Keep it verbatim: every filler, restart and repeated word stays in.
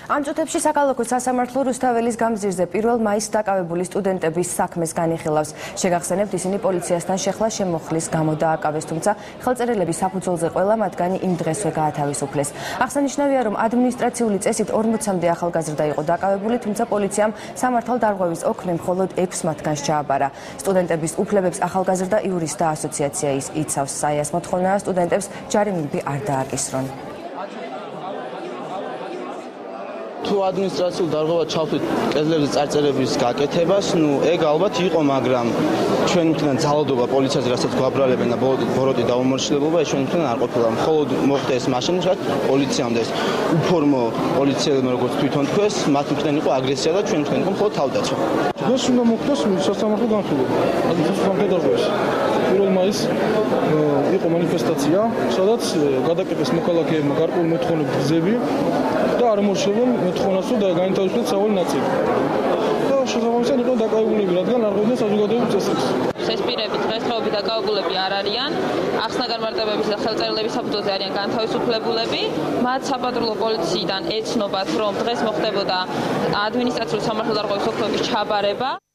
ამ წუთებში საკალათო სასამართლო რუსთაველის გამზირზე პირველ მაისს დაკავებული სტუდენტების საქმეს განიხილავს. შეგახსენებთ, ისინი პოლიციასთან შეხლა შემოხლის გამო დააკავეს, თუმცა ხელწერილების საფუძველზე ყველა მათგანი იმ დღესვე გაათავისუფლეს. აღსანიშნავია, რომ ადმინისტრაციული წესით ორმოცამდე ახალგაზრდა იყო დაკავებული, თუმცა პოლიციამ სამართალდარღვევის ოქმი მხოლოდ ექვს მათგანს ჩააბარა. სტუდენტების უფლებებს ახალგაზრდა იურისტთა ასოციაცია იცავს. საიას მოთხოვნაა სტუდენტებს ჯარიმები არ დააკისრონ. თუ ადმინისტრაციულ დარღვევად ჩავთვლით კედლებზე წარწერების გაკეთებას, ნუ ეგ ალბათ იყო, მაგრამ ჩვენ მხრიდან ძალადობა პოლიციაზე, რასაც გვაბრალებენ და ბოროტი დაუმორჩილებობა, ეს ჩვენ მხრიდან არ ყოფილა. მხოლოდ მოხდა ეს მაშინ, რაც პოლიციამ და ეს უფორმო პოლიციელებმა, როგორც თვითონ თქვეს, მათ მხრიდან იყო აგრესია და ჩვენ მხრიდან იყო მხოლოდ თავდაცვა. დღეს უნდა მოხდეს სასამართლო განხილვა. ადმინისტრაციული დარღვევის პირველ მაისს იყო მანიფესტაცია, სადაც გადაკეტეს მოქალაქეებმა გარკვეული მოთხოვნების გზები და არ ამორჩილებენ მოთხოვნას, რომ გაინტერესებათ სავალი ნაწილი. და შესაბამისად იყო დაკავებულები, რადგან არ ყოფილა საზოგადოების წესრიგს. ეს პირები დღესდღეობით დაკავებულები არ არიან, ახსნა განმარტებების და ხელწერილების საფუძველზე არიან განთავისუფლებულები. მათ საპატრულო პოლიციიდან ეცნობათ, რომ დღეს მოხდებოდა ადმინისტრაციული სამართალდარღვევის ოქმების ჩაბარება.